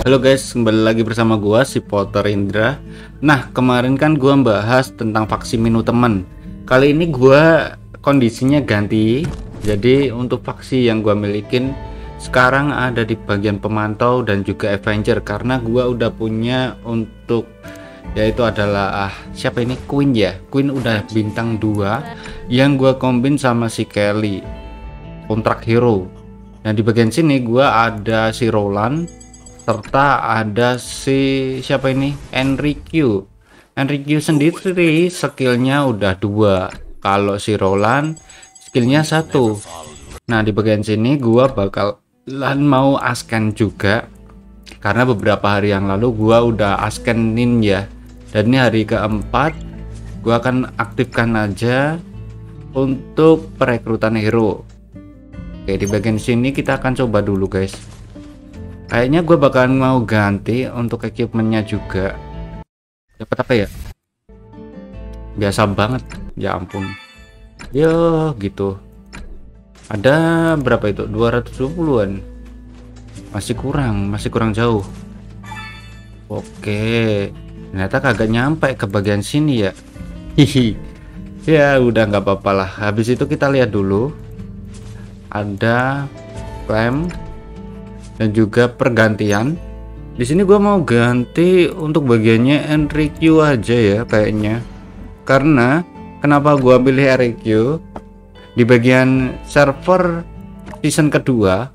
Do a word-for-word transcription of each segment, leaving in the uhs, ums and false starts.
Halo guys, kembali lagi bersama gua si Potter Indra. Nah, kemarin kan gua bahas tentang faksi menu temen. Kali ini gua kondisinya ganti. Jadi untuk faksi yang gua milikin sekarang ada di bagian pemantau dan juga Avenger, karena gua udah punya untuk yaitu adalah ah, siapa ini Queen ya. Queen udah bintang dua yang gua kombin sama si Kelly kontrak hero. Nah, di bagian sini gua ada si Roland serta ada si siapa ini Enrique. Enrique sendiri skillnya udah dua, kalau si Roland skillnya satu. Nah, di bagian sini gua bakalan mau asken juga, karena beberapa hari yang lalu gua udah askenin ya, dan ini hari keempat. Gua akan aktifkan aja untuk perekrutan hero. Oke, di bagian sini kita akan coba dulu guys. Kayaknya gue bakalan mau ganti untuk equipmentnya juga. Dapat apa ya? Biasa banget, ya ampun. Yo gitu. Ada berapa itu? dua ratus dua puluhan. Masih kurang, masih kurang jauh. Oke, ternyata kagak nyampe ke bagian sini ya. Hihi. Ya udah nggak apa-apa lah. Habis itu kita lihat dulu. Ada claim dan juga pergantian. Di sini gua mau ganti untuk bagiannya Enrique aja ya kayaknya. Karena kenapa gua pilih Enrique? Di bagian server season kedua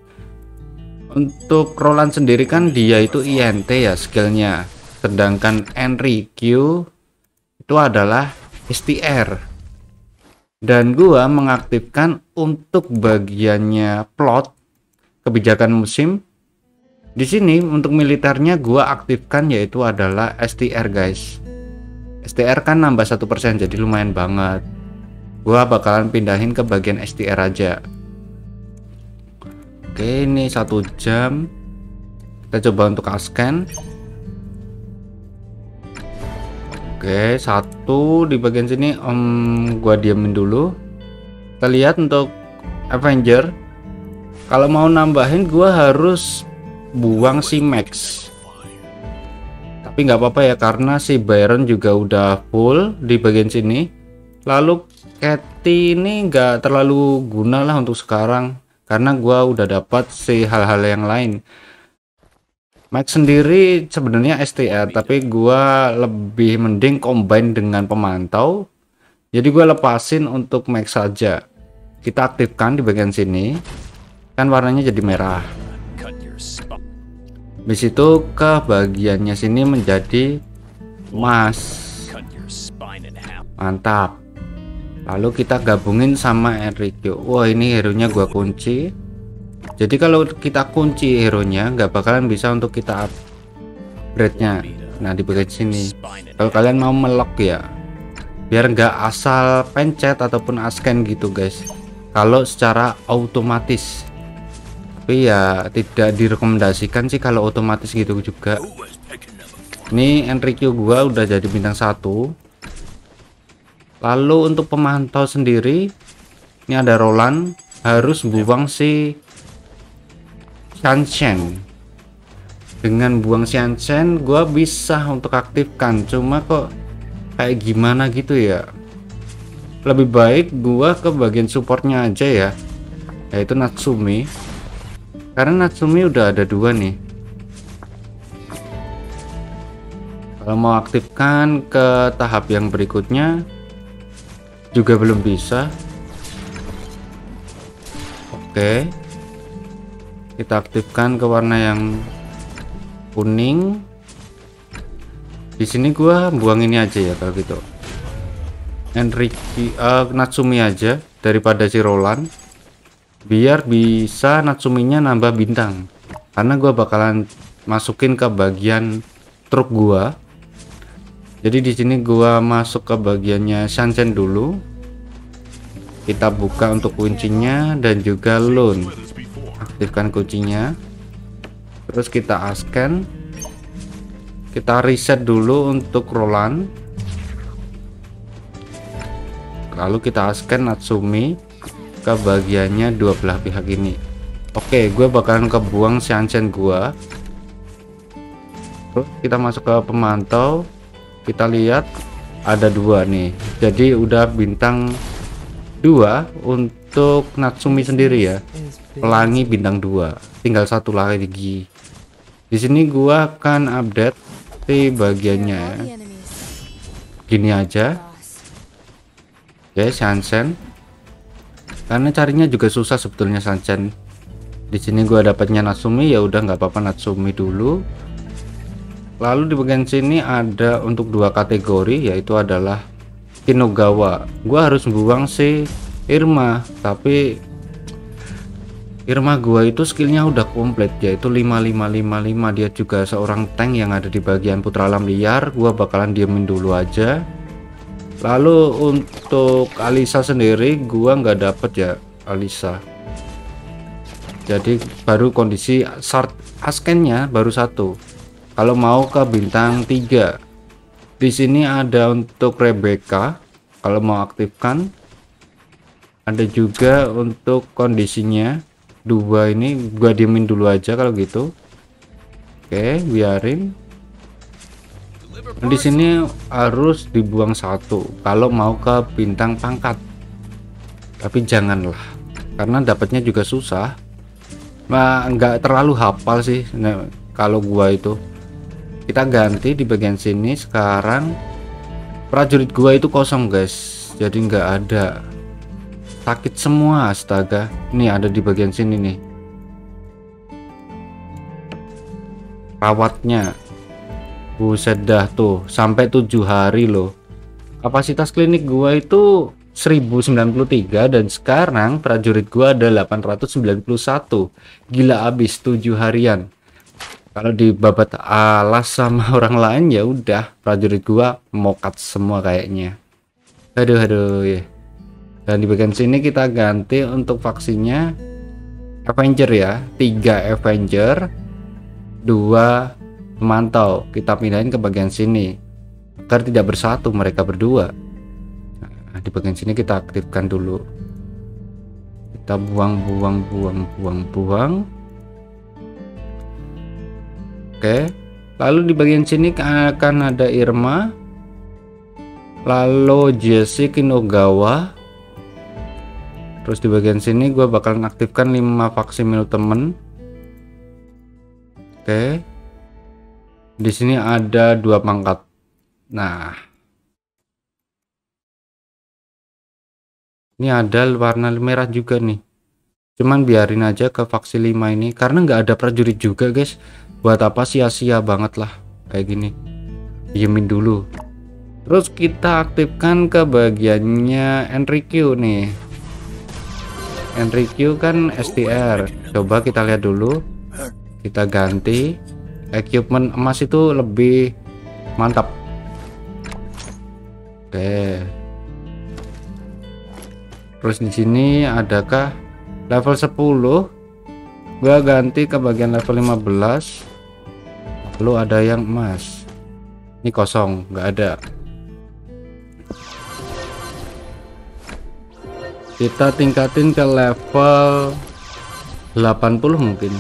untuk Roland sendiri kan dia itu I N T ya skillnya, sedangkan Enrique itu adalah S T R. Dan gua mengaktifkan untuk bagiannya plot kebijakan musim. Di sini untuk militernya gua aktifkan yaitu adalah S T R guys. S T R kan nambah satu persen, jadi lumayan banget. Gua bakalan pindahin ke bagian S T R aja. Oke, ini satu jam. Kita coba untuk asken. Oke, satu di bagian sini om gua diamin dulu. Kita lihat untuk Avenger. Kalau mau nambahin gua harus buang si Max, tapi nggak apa-apa ya karena si Byron juga udah full di bagian sini. Lalu Katy ini nggak terlalu guna lah untuk sekarang, karena gua udah dapat si hal-hal yang lain. Max sendiri sebenarnya S T R, tapi gua lebih mending combine dengan pemantau, jadi gua lepasin untuk Max saja. Kita aktifkan di bagian sini. Kan warnanya jadi merah. Di situ ke bagiannya sini menjadi emas. Mantap. Lalu kita gabungin sama Enrique. Wah, ini hero nya gua kunci. Jadi kalau kita kunci hero nya nggak bakalan bisa untuk kita upgrade nya. Nah, di bagian sini kalau kalian mau melok ya, biar nggak asal pencet ataupun asken gitu guys, kalau secara otomatis. Tapi ya tidak direkomendasikan sih kalau otomatis gitu juga. Ini Enrique gua udah jadi bintang satu. Lalu untuk pemantau sendiri, ini ada Roland, harus buang si Shanshen. Dengan buang Shanshen gua bisa untuk aktifkan, cuma kok kayak gimana gitu ya. Lebih baik gua ke bagian supportnya aja ya, yaitu Natsumi. Karena Natsumi udah ada dua nih. Kalau mau aktifkan ke tahap yang berikutnya juga belum bisa. Oke, kita aktifkan ke warna yang kuning. Di sini gua buang ini aja ya kalau gitu. Enrique uh, Natsumi aja daripada si Roland, biar bisa Natsuminya nambah bintang, karena gua bakalan masukin ke bagian truk gua. Jadi di sini gua masuk ke bagiannya Shanshen dulu. Kita buka untuk kuncinya dan juga loan. Aktifkan kuncinya. Terus kita asken. Kita reset dulu untuk Roland. Lalu kita asken Natsumi ke bagiannya dua belah pihak ini. Oke, gue bakalan kebuang Shanshen gua. Terus kita masuk ke pemantau, kita lihat ada dua nih, jadi udah bintang dua untuk Natsumi sendiri ya. Pelangi bintang dua, tinggal satu lagi. Di sini gua akan update di bagiannya ya. Gini aja. Oke, Sansen. Karena carinya juga susah sebetulnya Sansen. Di sini gua dapatnya Natsumi, ya udah nggak apa-apa Natsumi dulu. Lalu di bagian sini ada untuk dua kategori, yaitu adalah Kinogawa. Gua harus buang si Irma, tapi Irma gua itu skillnya udah komplit, yaitu lima lima lima lima. Dia juga seorang tank yang ada di bagian putra alam liar. Gua bakalan diemin dulu aja. Lalu untuk Alisa sendiri gua nggak dapet ya Alisa, jadi baru kondisi shard askennya baru satu. Kalau mau ke bintang tiga, di sini ada untuk Rebecca kalau mau aktifkan, ada juga untuk kondisinya dua. Ini gua diemin dulu aja kalau gitu. Oke, biarin. Di sini harus dibuang satu kalau mau ke bintang pangkat, tapi janganlah karena dapatnya juga susah. Nah, nggak terlalu hafal sih nah, kalau gua itu. Kita ganti di bagian sini. Sekarang prajurit gua itu kosong guys, jadi nggak ada, sakit semua astaga. Ini ada di bagian sini nih rawatnya. Buset dah tuh sampai tujuh hari loh. Kapasitas klinik gua itu seribu sembilan puluh tiga dan sekarang prajurit gua ada delapan ratus sembilan puluh satu. Gila abis tujuh harian. Kalau dibabat alas sama orang lain ya udah prajurit gua mokat semua kayaknya. Aduh aduh ya. Dan di bagian sini kita ganti untuk vaksinnya Avenger ya, tiga Avenger, dua pemantau. Kita pindahin ke bagian sini agar tidak bersatu mereka berdua. Nah, di bagian sini kita aktifkan dulu. Kita buang buang buang buang buang. Oke, lalu di bagian sini akan ada Irma, lalu Jesse Kinogawa. Terus di bagian sini gue bakalan aktifkan lima vaksin milik temen. Oke, di sini ada dua pangkat. Nah, ini ada warna merah juga nih. Cuman biarin aja ke vaksin lima ini karena nggak ada prajurit juga guys. Buat apa sia-sia banget lah kayak gini. Diemin dulu. Terus kita aktifkan ke bagiannya Enrique nih. Enrique kan S T R. Coba kita lihat dulu. Kita ganti. Equipment emas itu lebih mantap. Oke. Terus di sini adakah level sepuluh? Gua ganti ke bagian level lima belas. Lalu ada yang emas. Ini kosong, nggak ada. Kita tingkatin ke level delapan puluh mungkin.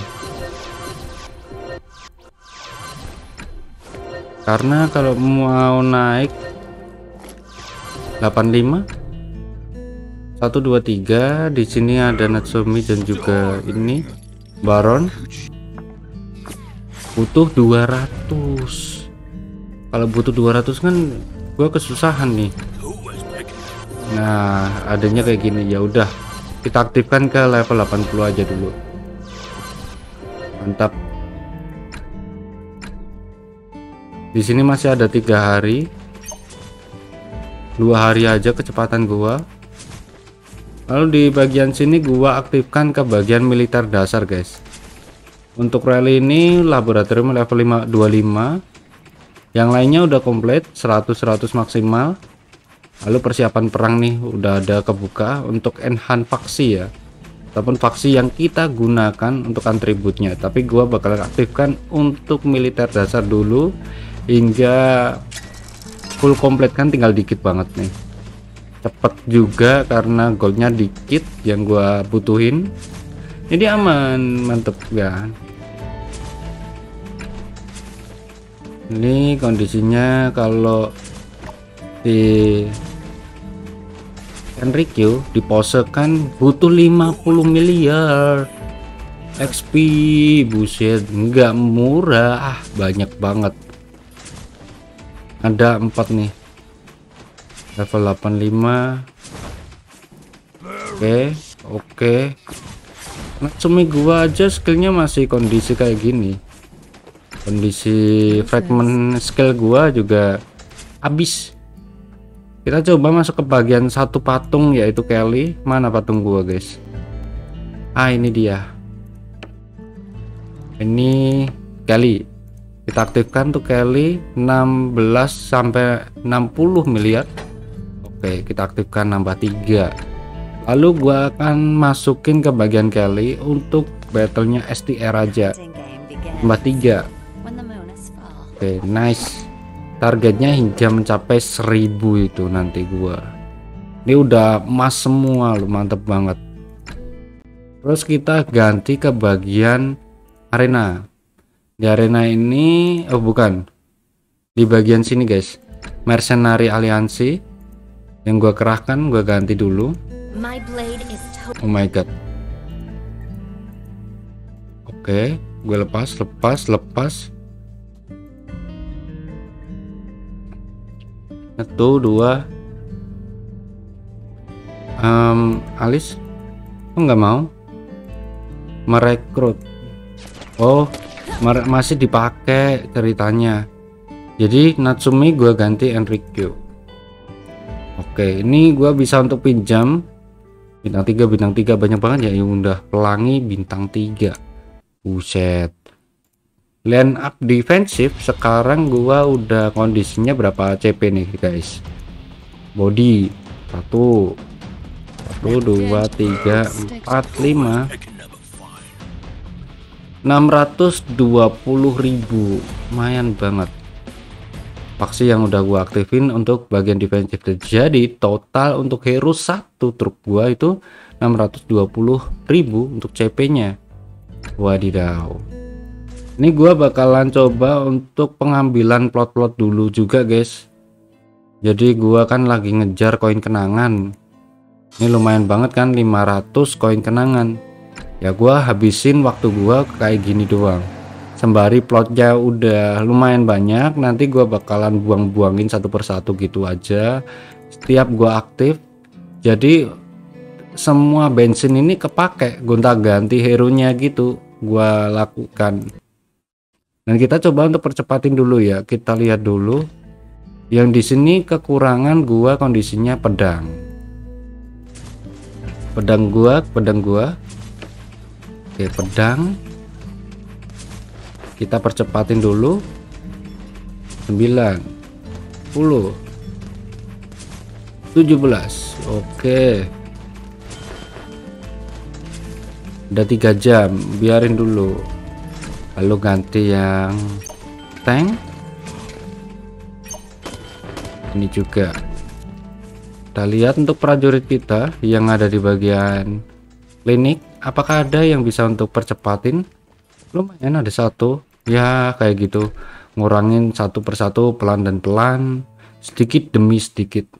Karena kalau mau naik delapan puluh lima satu dua tiga, di sini ada Natsumi dan juga ini Baron. Butuh dua ratus. Kalau butuh dua ratus kan gua kesusahan nih. Nah, adanya kayak gini. Ya udah, kita aktifkan ke level delapan puluh aja dulu. Mantap. Di sini masih ada tiga hari. Dua hari aja kecepatan gua. Lalu di bagian sini gua aktifkan ke bagian militer dasar guys. Untuk rally ini laboratorium level lima dua puluh lima. Yang lainnya udah komplit seratus seratus maksimal. Lalu persiapan perang nih udah ada kebuka untuk enhance faksi ya, ataupun faksi yang kita gunakan untuk atributnya. Tapi gua bakal aktifkan untuk militer dasar dulu hingga full komplit, kan tinggal dikit banget nih. Cepet juga karena goldnya dikit yang gua butuhin. Jadi aman, mantep kan. Ini kondisinya kalau di Enrique diposekan butuh lima puluh miliar X P. Buset, nggak murah. Ah, banyak banget. Ada empat nih, level delapan puluh lima. Oke oke Natsumi gua aja skillnya masih kondisi kayak gini. Kondisi fragment skill gua juga habis. Kita coba masuk ke bagian satu patung, yaitu Kelly. Mana patung gua, guys? Ah, ini dia. Ini Kelly. Kita aktifkan tuh Kelly, enam belas sampai enam puluh miliar. Oke, kita aktifkan nambah tiga. Lalu gua akan masukin ke bagian Kelly untuk battlenya S T R aja, nambah tiga. Oke, nice. Targetnya hingga mencapai seribu itu nanti gua. Ini udah emas semua, lu mantep banget. Terus kita ganti ke bagian arena. Di arena ini, oh bukan, di bagian sini guys, mercenary aliansi yang gua kerahkan, gua ganti dulu. Oh my god. Oke, gue lepas, lepas, lepas. Satu, dua. Um, Alis, oh nggak mau merekrut. Oh, masih dipakai ceritanya. Jadi Natsumi gue ganti Enrique. Oke, ini gue bisa untuk pinjam bintang tiga, bintang tiga banyak banget ya. Udah pelangi bintang tiga. Buset. Line up defensif sekarang gua udah kondisinya berapa C P nih guys? Body satu, satu, dua, tiga, empat, lima, enam ratus dua puluh ribu, lumayan banget. Faksi yang udah gua aktifin untuk bagian defensif. Jadi total untuk hero satu truk gua itu enam ratus dua puluh ribu untuk C P nya. Wadidaw. Ini gua bakalan coba untuk pengambilan plot-plot dulu juga guys. Jadi gua kan lagi ngejar koin kenangan. Ini lumayan banget kan, lima ratus koin kenangan. Ya gua habisin waktu gua kayak gini doang. Sembari plotnya udah lumayan banyak, nanti gua bakalan buang-buangin satu persatu gitu aja setiap gua aktif. Jadi semua bensin ini kepake, gonta-ganti hero nya gitu gua lakukan. Dan kita coba untuk percepatin dulu ya. Kita lihat dulu. Yang di sini kekurangan gua kondisinya pedang. Pedang gua, pedang gua. Oke, pedang. Kita percepatin dulu. Sembilan, sepuluh, tujuh belas. Oke. Udah tiga jam, biarin dulu. Lalu ganti yang tank. Ini juga. Kita lihat untuk prajurit kita yang ada di bagian klinik, apakah ada yang bisa untuk percepatin? Lumayan ada satu. Ya kayak gitu, ngurangin satu persatu pelan dan pelan, sedikit demi sedikit.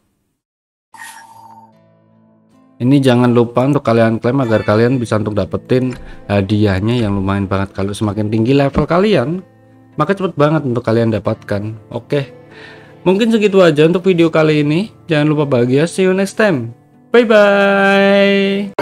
Ini jangan lupa untuk kalian klaim agar kalian bisa untuk dapetin hadiahnya yang lumayan banget. Kalau semakin tinggi level kalian, maka cepet banget untuk kalian dapatkan. Oke, mungkin segitu aja untuk video kali ini. Jangan lupa bahagia, see you next time, bye bye.